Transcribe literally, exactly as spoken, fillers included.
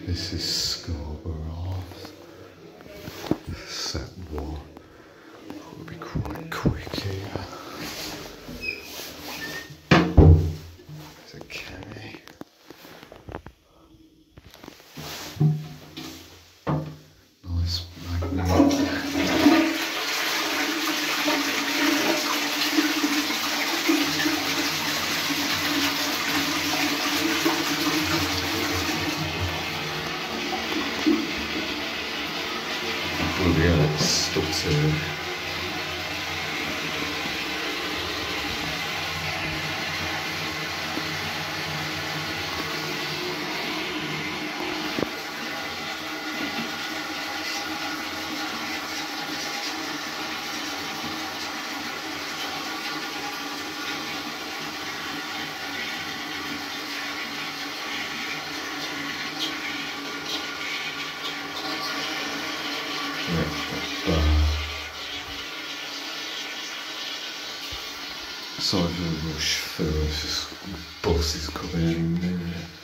This is Scarborough. Set one. It'll be quite quick here. There's a Kenny. Nice magnet. Bloody hell, it's stuttered. Sorry for the rush first, bus is coming in.